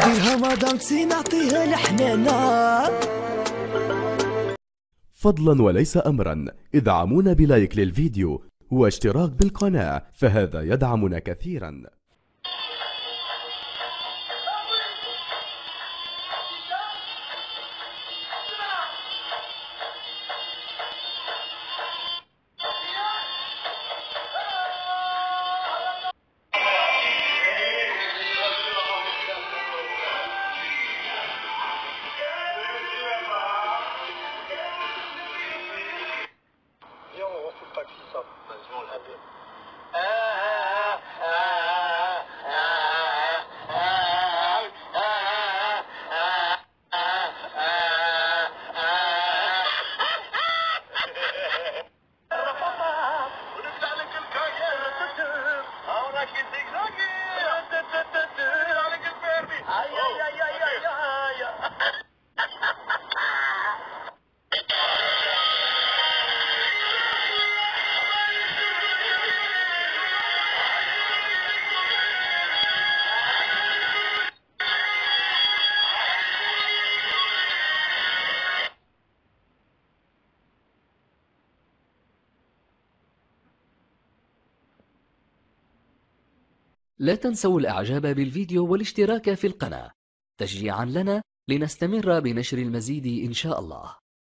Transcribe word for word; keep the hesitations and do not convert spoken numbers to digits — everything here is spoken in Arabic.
ديرها مدام تسي نعطيها الحنانة. فضلا وليس أمرا ادعمونا بلايك للفيديو واشتراك بالقناة، فهذا يدعمنا كثيرا. لا تنسوا الإعجاب بالفيديو والاشتراك في القناة تشجيعا لنا لنستمر بنشر المزيد إن شاء الله.